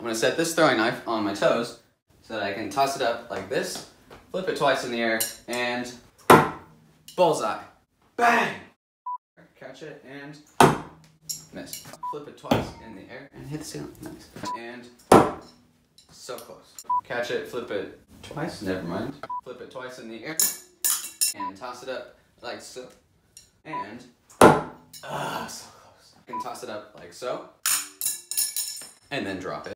gonna set this throwing knife on my toes so that I can toss it up like this, flip it twice in the air, and bullseye. Bang! Catch it and miss. Flip it twice in the air and hit the ceiling. Nice. And so close. Catch it, flip it twice, never mind. Flip it twice in the air and toss it up like so. And so close. You can toss it up like so and then drop it.